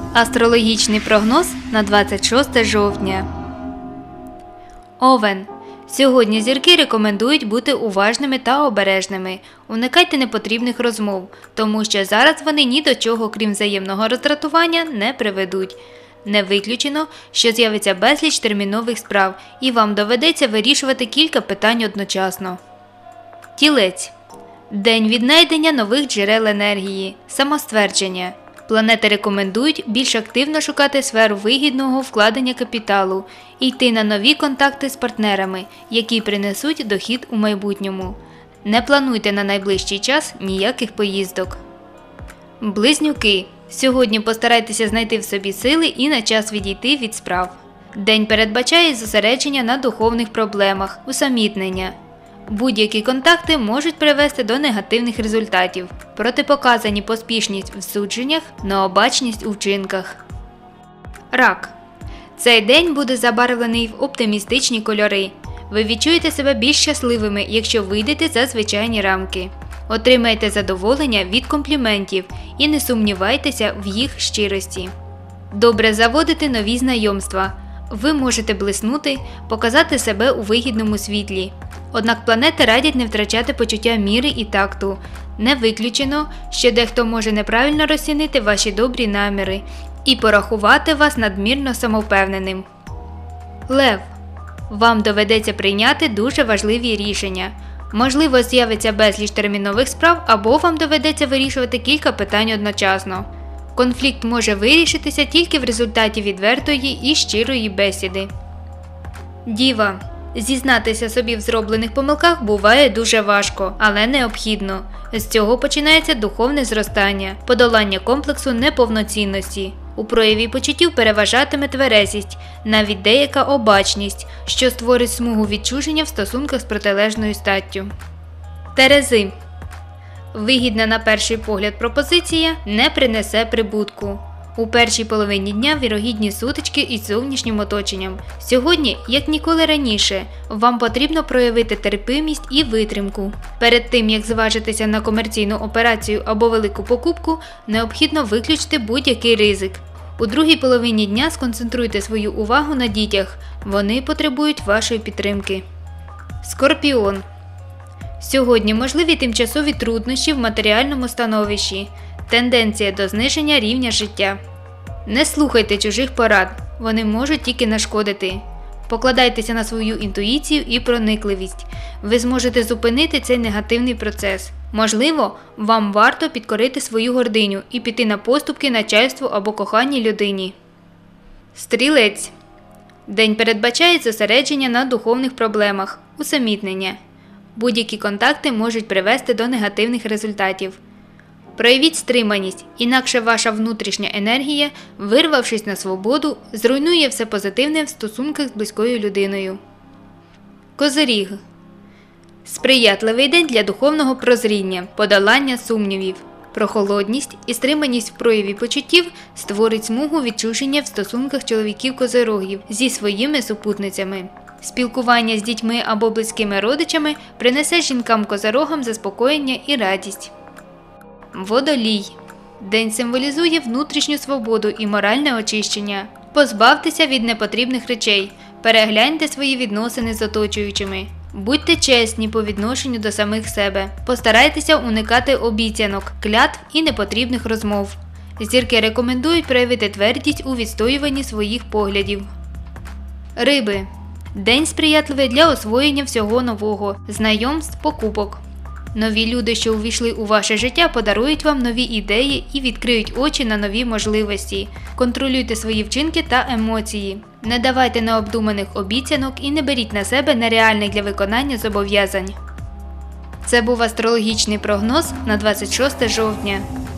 Астрологічний прогноз на 26 жовтня. Овен. Сьогодні зірки рекомендують бути уважними та обережними. Уникайте непотрібних розмов, тому що зараз вони ні до чого, крім взаємного роздратування, не приведуть. Не виключено, що з'явиться безліч термінових справ, і вам доведеться вирішувати кілька питань одночасно. Тілець. День віднайдення нових джерел енергії, самоствердження. Планети рекомендують більш активно шукати сферу вигідного вкладення капіталу і йти на нові контакти з партнерами, які принесуть дохід у майбутньому. Не плануйте на найближчий час ніяких поїздок. Близнюки. Сьогодні постарайтеся знайти в собі сили і на час відійти від справ. День передбачає зосередження на духовних проблемах, усамітнення. Будь-які контакти можуть привести до негативних результатів. Протипоказані поспішність в судженнях, необачність у вчинках. Рак. Цей день буде забарвлений в оптимістичні кольори. Ви відчуєте себе більш щасливими, якщо вийдете за звичайні рамки. Отримайте задоволення від компліментів і не сумнівайтеся в їх щирості. Добре заводити нові знайомства. Ви можете блиснути, показати себе у вигідному світлі. Однак планети радять не втрачати почуття міри і такту. Не виключено, що дехто може неправильно розцінити ваші добрі наміри і порахувати вас надмірно самовпевненим. Лев. Вам доведеться прийняти дуже важливі рішення. Можливо, з'явиться безліч термінових справ або вам доведеться вирішувати кілька питань одночасно. Конфлікт може вирішитися тільки в результаті відвертої і щирої бесіди. Діва. Зізнатися собі в зроблених помилках буває дуже важко, але необхідно. З цього починається духовне зростання, подолання комплексу неповноцінності. У прояві почуттів переважатиме тверезість, навіть деяка обачність, що створить смугу відчуження в стосунках з протилежною статтю. Терези. Вигідна на перший погляд пропозиція не принесе прибутку. У першій половині дня вірогідні сутички із зовнішнім оточенням. Сьогодні, як ніколи раніше, вам потрібно проявити терпимість і витримку. Перед тим, як зважитися на комерційну операцію або велику покупку, необхідно виключити будь-який ризик. У другій половині дня сконцентруйте свою увагу на дітях. Вони потребують вашої підтримки. Скорпіон. Сьогодні можливі тимчасові труднощі в матеріальному становищі. Тенденція до зниження рівня життя. Не слухайте чужих порад, вони можуть тільки нашкодити. Покладайтеся на свою інтуїцію і проникливість. Ви зможете зупинити цей негативний процес. Можливо, вам варто підкорити свою гординю і піти на поступки начальству або коханій людині. Стрілець. День передбачає зосередження на духовних проблемах, усамітнення. Будь-які контакти можуть привести до негативних результатів. Проявіть стриманість, інакше ваша внутрішня енергія, вирвавшись на свободу, зруйнує все позитивне в стосунках з близькою людиною. Козиріг. Сприятливий день для духовного прозріння, подолання сумнівів. Прохолодність і стриманість в прояві почуттів створить смугу відчуження в стосунках чоловіків-козирогів зі своїми супутницями. Спілкування з дітьми або близькими родичами принесе жінкам-козирогам заспокоєння і радість. Водолій. День символізує внутрішню свободу і моральне очищення. Позбавтеся від непотрібних речей, перегляньте свої відносини з оточуючими. Будьте чесні по відношенню до самих себе. Постарайтеся уникати обіцянок, клятв і непотрібних розмов. Зірки рекомендують проявити твердість у відстоюванні своїх поглядів. Риби. День сприятливий для освоєння всього нового, знайомств, покупок. Нові люди, що увійшли у ваше життя, подарують вам нові ідеї і відкриють очі на нові можливості. Контролюйте свої вчинки та емоції. Не давайте необдуманих обіцянок і не беріть на себе нереальних для виконання зобов'язань. Це був астрологічний прогноз на 26 жовтня.